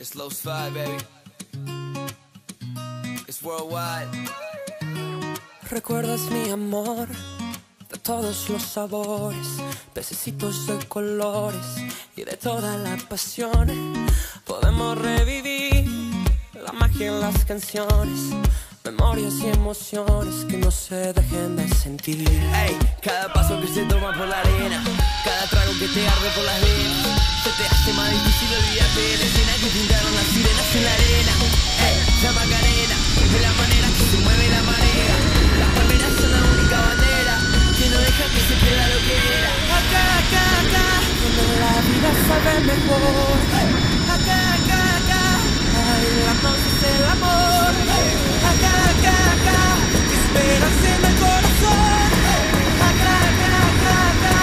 It's Los Five, baby. It's worldwide. Recuerdas mi amor, de todos los sabores, pececitos de colores y de toda la pasión. Podemos revivir la magia en las canciones, memorias y emociones que no se dejen de sentir. Ey, cada paso que se toma por la arena, cada trago que te arde por las venas, se te hace más difícil olvidarte de la escena que pintaron las sirenas en la arena. Ey, la Macarena es la manera que se mueve la marea. Las palmeras son la única bandera que no deja que se pierda lo que era. Acá, acá, acá, donde la vida sabe mejor. Acá, acá, acá, bailamos es el amor. Acá, acá, acá, esperanza en el corazón. Acá, acá, acá, acá,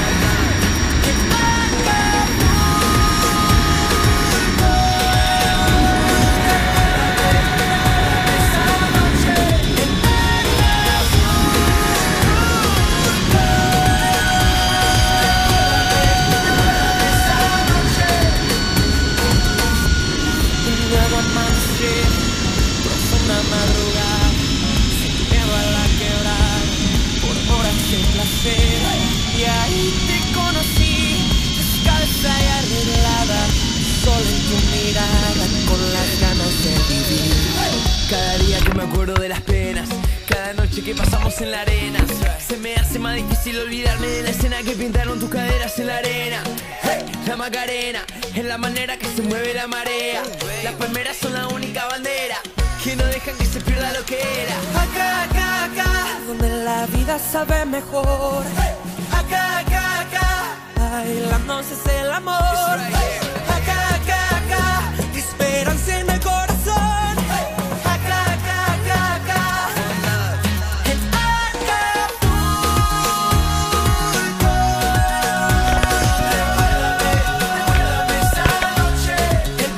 profunda madrugada, sin miedo a la quebrada, por horas sin placer. Y ahí te conocí, descalza y arreglada, solo en tu mirada, con las ganas de vivir. Cada día que me acuerdo de las penas, cada noche que pasamos en la arena, se me hace más difícil olvidarme de la escena que pintaron tus caderas en la arena. Hey, la Macarena es la manera que se mueve la marea. Las palmeras son la única bandera que no dejan que se pierda lo que era. Acá, acá, acá, donde la vida sabe mejor. Acá, acá, acá, bailamos es el amor. Acá, acá, acá, esperanza en el corazón. Acá, acá, acá, acá, en Acapulco. Recuérdame esa noche en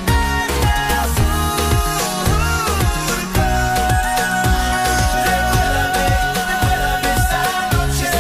Recuérdame esa noche.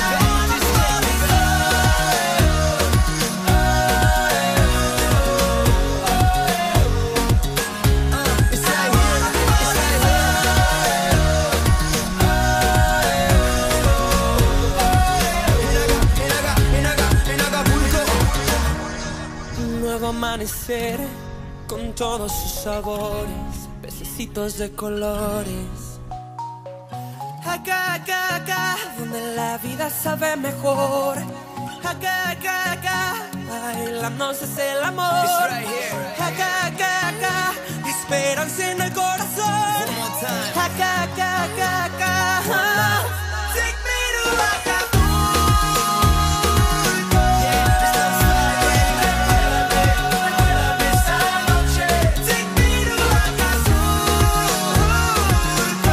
Un nuevo amanecer con todos sus sabores, pececitos de colores. Acá, acá, acá, donde la vida sabe mejor. Acá, acá, acá, bailamos es el amor. Acá, acá, acá, esperanza en el corazón. Acá, acá, acá, acá, take me to Acapulco. Recuérdame esa noche, take me to Acapulco.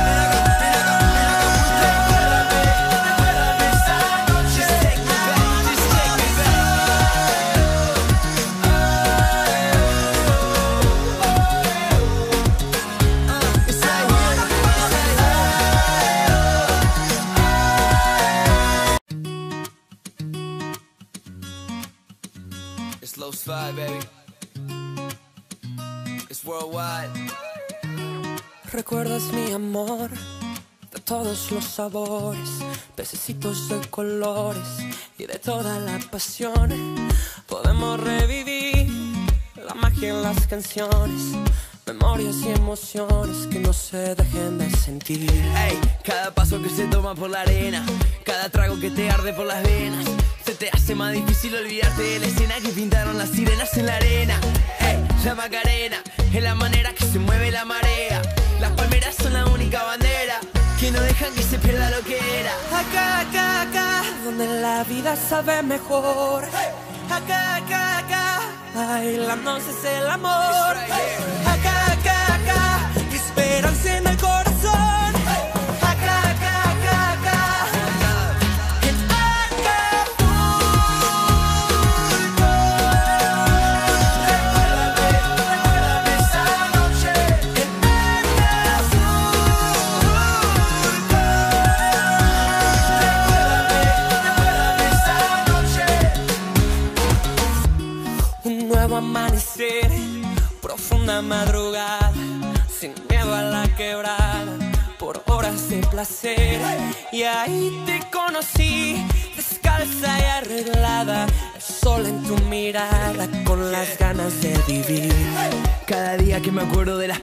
Recuérdame esa noche, take me It's Los Five, baby. It's worldwide. Recuerdas mi amor, de todos los sabores, pececitos de colores y de toda la pasión. Podemos revivir la magia en las canciones, memorias y emociones que no se dejen de sentir. Ey, cada paso que se toma por la arena, cada trago que te arde por las venas, se te hace más difícil olvidarte de la escena que pintaron las sirenas en la arena. Ey, la Macarena es la manera que se mueve la marea. Las palmeras son la única bandera que no dejan que se pierda lo que era. Acá, acá, acá, donde la vida sabe mejor. Acá, acá, acá, bailamos es el amor. Acá, acá, acá, esperanza en el corazón. Acá, acá, acá, acá, en Acapulco. Recuérdame esa noche en Acapulco. Recuérdame esa noche. Un nuevo amanecer profunda madrugada, sin miedo a la quebrada, por horas de placer. Y ahí te conocí, descalza y arreglada, el sol en tu mirada, con las ganas de vivir. Cada día que me acuerdo de las